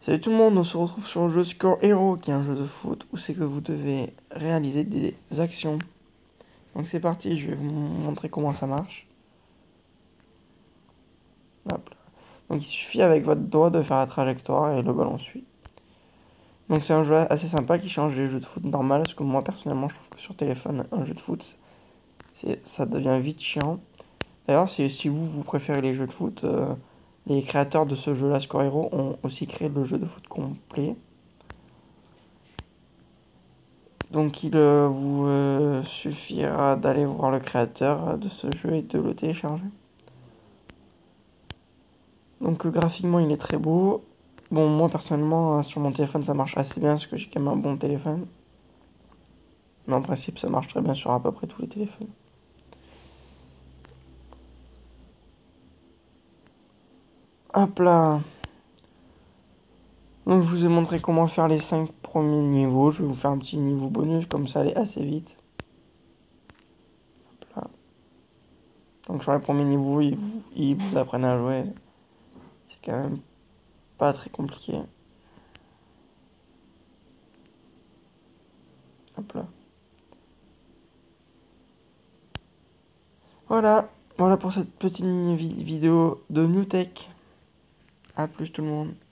Salut tout le monde, on se retrouve sur le jeu Score Hero, qui est un jeu de foot où c'est que vous devez réaliser des actions. Donc c'est parti, je vais vous montrer comment ça marche. Hop là. Donc il suffit avec votre doigt de faire la trajectoire et le ballon suit. Donc c'est un jeu assez sympa qui change des jeux de foot normal, parce que moi personnellement je trouve que sur téléphone, un jeu de foot, ça devient vite chiant. D'ailleurs si vous préférez les jeux de foot, les créateurs de ce jeu-là, Score Hero, ont aussi créé le jeu de foot complet. Donc il vous suffira d'aller voir le créateur de ce jeu et de le télécharger. Donc graphiquement il est très beau. Bon, moi personnellement sur mon téléphone ça marche assez bien parce que j'ai quand même un bon téléphone. Mais en principe ça marche très bien sur à peu près tous les téléphones. Hop là. Donc je vous ai montré comment faire les 5 premiers niveaux. Je vais vous faire un petit niveau bonus comme ça aller assez vite. Hop là. Donc sur les premiers niveaux ils vous apprennent à jouer. C'est quand même pas très compliqué. Hop là. Voilà pour cette petite vidéo de New Tech. A plus tout le monde.